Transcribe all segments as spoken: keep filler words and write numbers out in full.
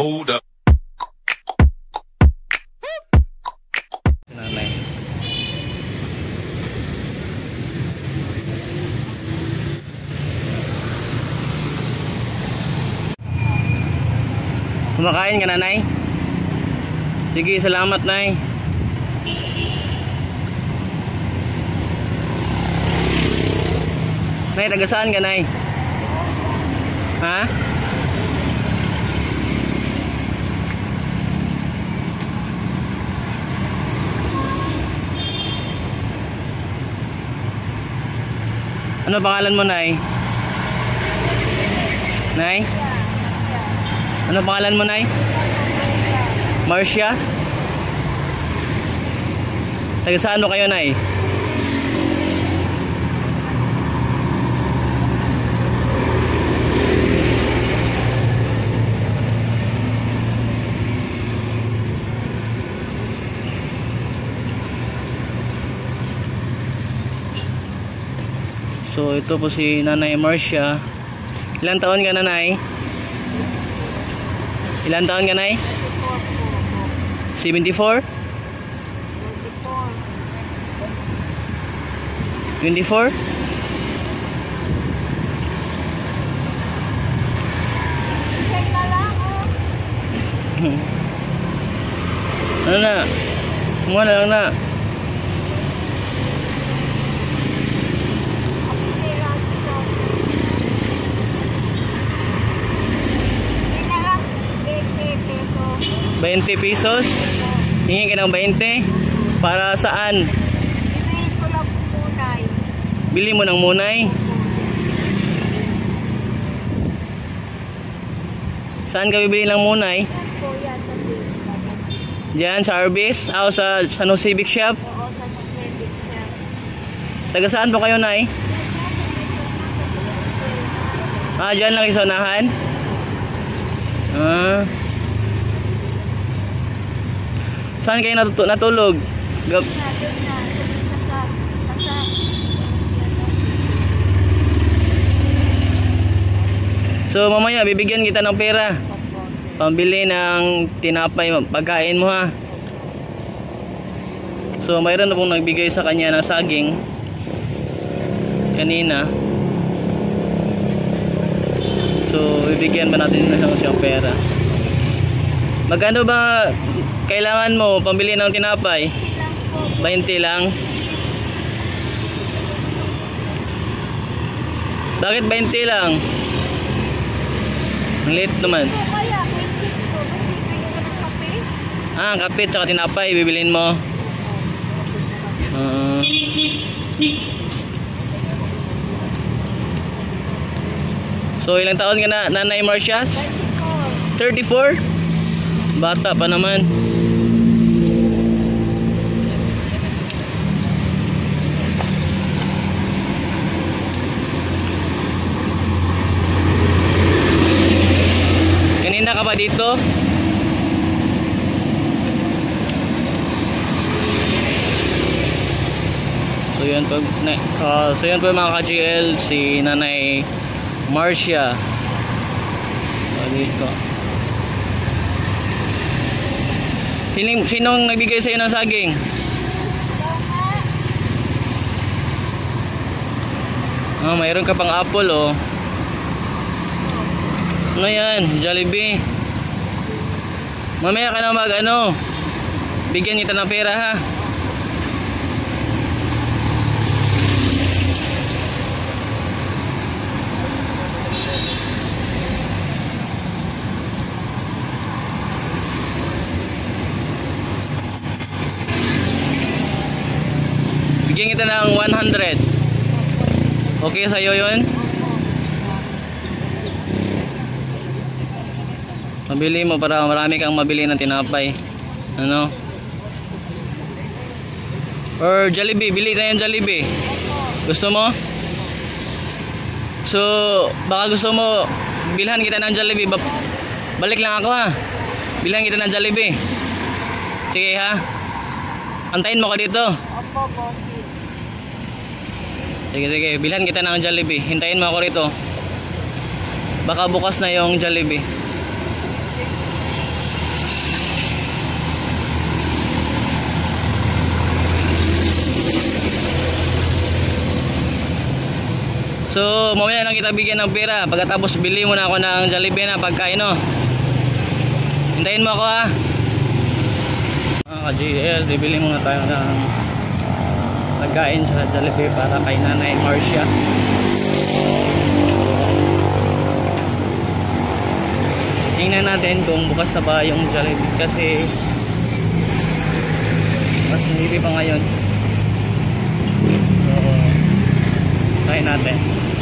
hold up. Nanay. Kumakain ka, nanay? Sige, salamat, nay. Nay, taga saan ka, nay? Ha? Ano pangalan mo, nay? Nay? Ano pangalan mo, nay? Marcia? Taga saan mo kayo, nay? So ito po si Nanay Marcia. Ilang taon ka, nanay? Ilang taon ka, nay? seventy-four? twenty-four? Ano na? Kumuha na lang na. twenty pesos? Hingi ka ng twenty? Para saan? Bili ko lang munay. Bili mo ng munay? Saan ka bibili ng munay? Diyan sa Arbis? O sa San Jose Civic Shop? Oo, sa Civic Shop. Taga saan po kayo, nay? Ah, dyan lang sa unahan? Ah. Saan kayo natut natulog? Gab So mamaya bibigyan kita ng pera. Pambili ng tinapay, pagkain mo, ha. So mayroon na pong nagbigay sa kanya ng saging kanina. So bibigyan ba natin na siyang pera? Magkano ba kailangan mo pambili ng tinapay? twenty lang. Bakit twenty lang? Ang liit naman. Ah, kape at tinapay bibilin mo. Uh, so ilang taon ka na, Nanay Marcia? thirty-four? Bata pa naman. Kanina ka pa dito? So yun po, uh, so yun po mga ka-G L, si Nanay Marcia. So dito. Sinong, sinong nagbigay sa iyo ng saging? Oh, mayroon ka pang apple, oh. Ano yan? Jollibee. Mamaya ka na mag ano, bigyan kita ng pera, ha. Bigyan kita ng one hundred. Okay sa'yo yun? Mabili mo para marami kang mabili ng tinapay. Ano? Or Jollibee, bili tayo ng Jollibee. Gusto mo? So, baka gusto mo bilhan kita ng Jollibee. Balik lang ako, ha. Bilhan kita ng Jollibee. Sige, ha. Antayin mo ka dito. Opo, boss. Sige, sige, bilhan kita ng Jollibee. Hintayin mo ako rito. Baka bukas na yung Jollibee. So, mamaya lang kita bigyan ng pera. Pagkatapos bili mo na ako ng Jollibee na pagkain, no? Hintayin mo ako, ha? Mga ka-G L, bibili muna tayo ng pagkain sa Jollibee para kay Nanay Marcia. Tingnan natin kung bukas na ba yung Jollibee kasi mas hindi pa ngayon. So, try natin.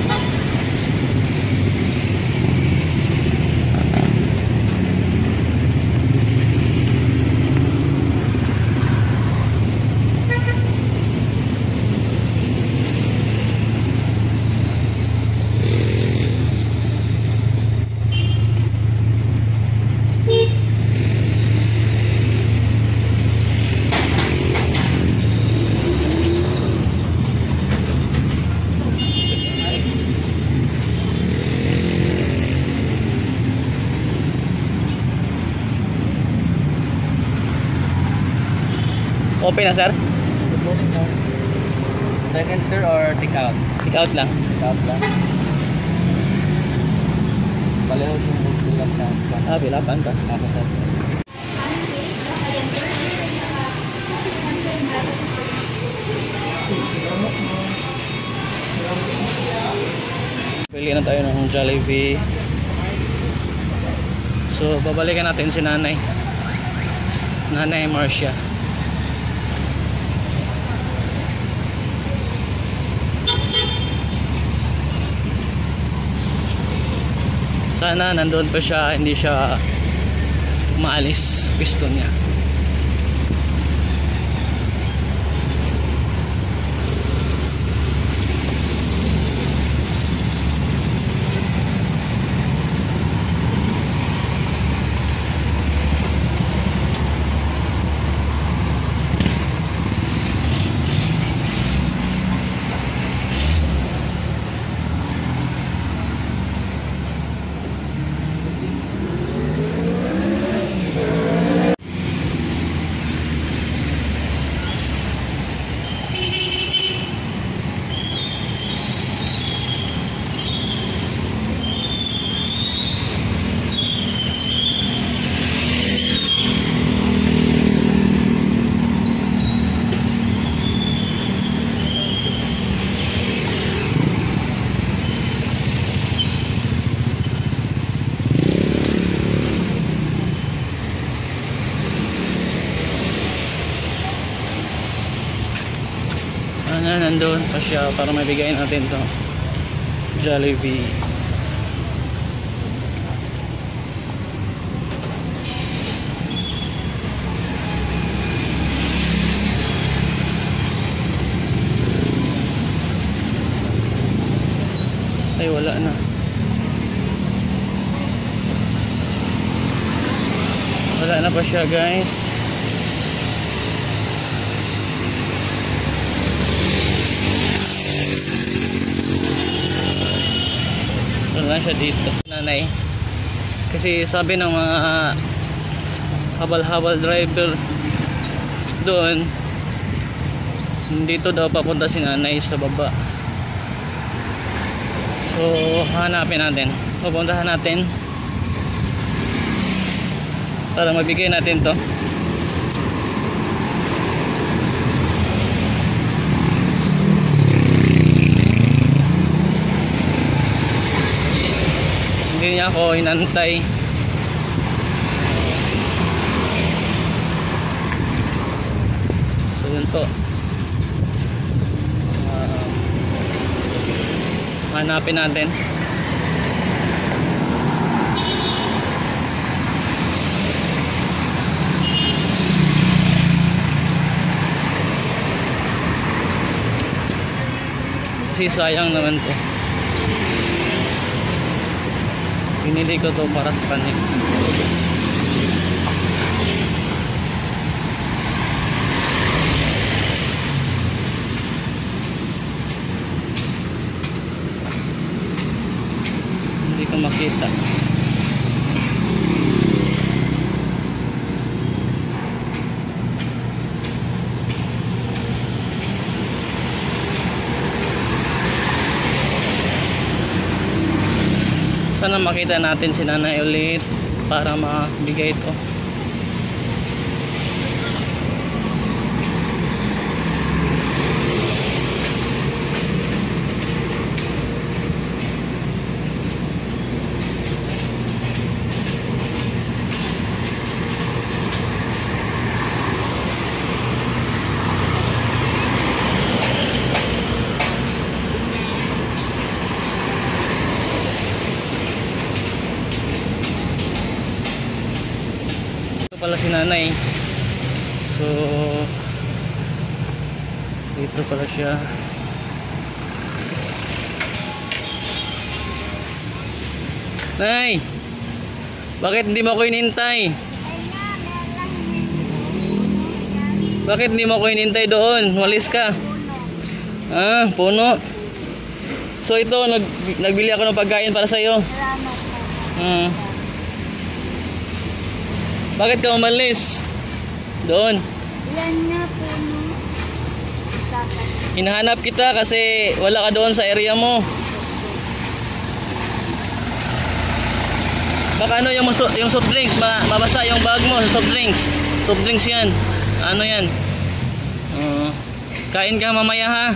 Open na, sir? Second, sir, or take out? Take out lang. Take out lang. Pareho yung bilang sa Ah, bilapan ka. ako, sir. Pili na tayo ng Jollibee. So, babalikan natin si Nanay. Nanay Marcia. Sana nandoon pa siya, hindi siya maalis piston niya. Ano, nandun pa siya para mabigay natin to Jollibee. Ay, wala na. Wala na pa siya, guys. Wala siya dito, Nanay. Kasi sabi ng mga habal-habal driver doon, dito daw papunta si Nanay sa baba. So, hanapin natin. Pupuntahan natin para mabigay natin to. Hindi niya ako inantay. So yun po. Uh, hanapin natin. Kasi sayang naman to. Pinili ko to para sa kanya. Hindi ko makita. sana makita natin si nanay ulit para mabigay ito. Pala si nanay, so dito pala siya. Nay, bakit hindi mo ako inintay? Bakit hindi mo ako inintay doon? Walis ka. Ah, puno. So ito, nag, nagbili ako ng pagkain para sa iyo. Hmm. Bakit ka umalis? Doon. Yan nga po, no. Hinahanap kita kasi wala ka doon sa area mo. Baka ano yung, yung soft drinks, ma mabasa yung bag mo, soft drinks. Soft drinks yan. Ano yan? Uh, kain ka mamaya ha.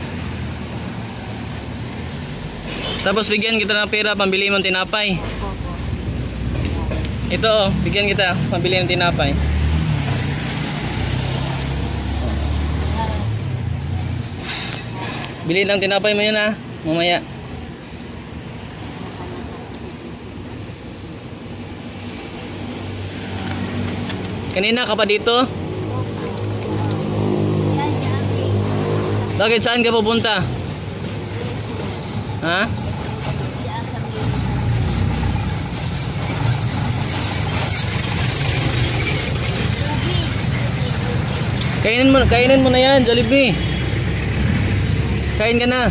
Tapos bigyan kita ng pera, pambili mong tinapay. Ito, oh, bigyan kita, pambili ng tinapay. Bili ng tinapay mo yun ha, mamaya. Kanina ka pa dito? Bakit saan ka pupunta? Ha? Kainin mo, kainin mo na yan, Jollibee. Kain ka na.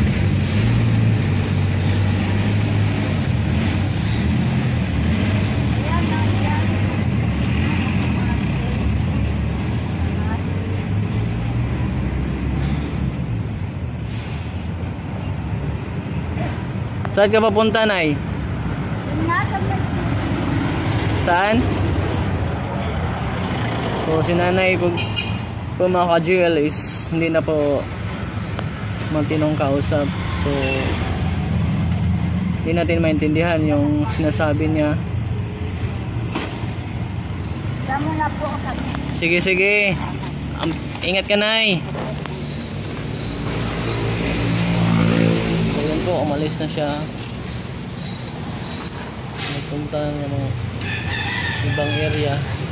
Saan ka papunta, Nay? Saan? So, si Nanay, pag po mga ka-G L is hindi na po matinong kausap, so hindi natin maintindihan yung sinasabi niya. Damo na po kami. Sige sige, um, ingat ka Nay. Ayan po, umalis na siya, nagpunta ng ibang area.